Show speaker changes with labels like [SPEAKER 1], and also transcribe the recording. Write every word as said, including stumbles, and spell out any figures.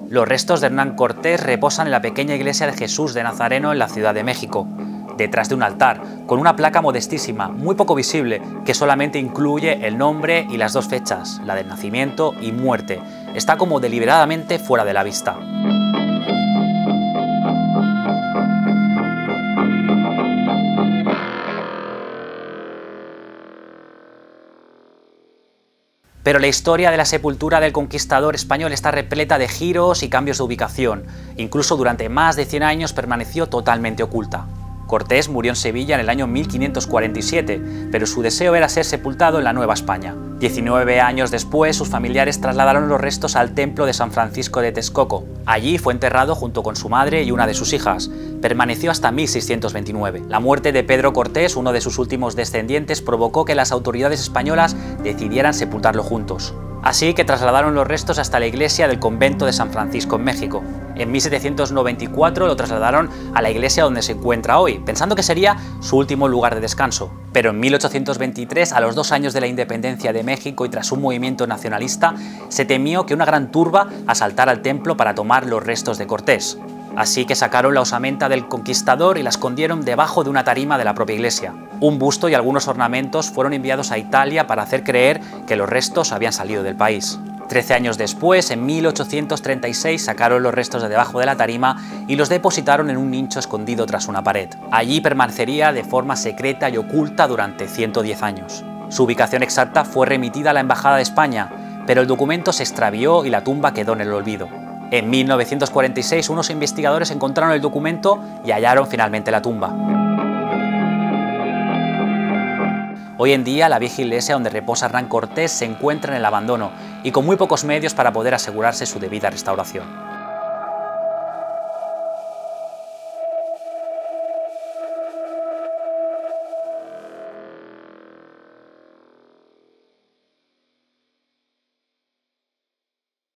[SPEAKER 1] Los restos de Hernán Cortés reposan en la pequeña iglesia de Jesús de Nazareno en la Ciudad de México, detrás de un altar, con una placa modestísima, muy poco visible, que solamente incluye el nombre y las dos fechas, la del nacimiento y muerte. Está como deliberadamente fuera de la vista. Pero la historia de la sepultura del conquistador español está repleta de giros y cambios de ubicación. Incluso durante más de cien años permaneció totalmente oculta. Cortés murió en Sevilla en el año mil quinientos cuarenta y siete, pero su deseo era ser sepultado en la Nueva España. diecinueve años después, sus familiares trasladaron los restos al templo de San Francisco de Texcoco. Allí fue enterrado junto con su madre y una de sus hijas. Permaneció hasta mil seiscientos veintinueve. La muerte de Pedro Cortés, uno de sus últimos descendientes, provocó que las autoridades españolas decidieran sepultarlo juntos. Así que trasladaron los restos hasta la iglesia del convento de San Francisco en México. En mil setecientos noventa y cuatro lo trasladaron a la iglesia donde se encuentra hoy, pensando que sería su último lugar de descanso. Pero en mil ochocientos veintitrés, a los dos años de la independencia de México y tras un movimiento nacionalista, se temió que una gran turba asaltara el templo para tomar los restos de Cortés. Así que sacaron la osamenta del conquistador y la escondieron debajo de una tarima de la propia iglesia. Un busto y algunos ornamentos fueron enviados a Italia para hacer creer que los restos habían salido del país. Trece años después, en mil ochocientos treinta y seis, sacaron los restos de debajo de la tarima y los depositaron en un nicho escondido tras una pared. Allí permanecería de forma secreta y oculta durante ciento diez años. Su ubicación exacta fue remitida a la Embajada de España, pero el documento se extravió y la tumba quedó en el olvido. En mil novecientos cuarenta y seis, unos investigadores encontraron el documento y hallaron finalmente la tumba. Hoy en día, la vieja iglesia donde reposa Hernán Cortés se encuentra en el abandono y con muy pocos medios para poder asegurarse su debida restauración.